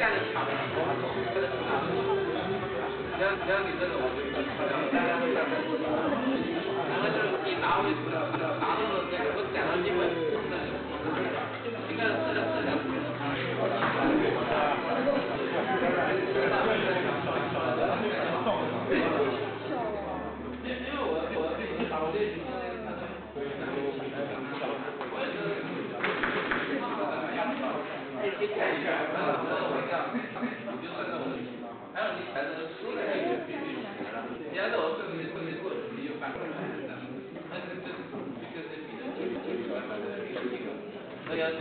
下了一场，只要你这个我就然后就是一拿回拿到了这个我讲了基本应该是因为我自己打过这接看一下，然后我这样，你就算到我的情况，还有你才能输的这个比例起来了，你要是我这个过程你就翻过来了，那这比的就慢慢的这个，那要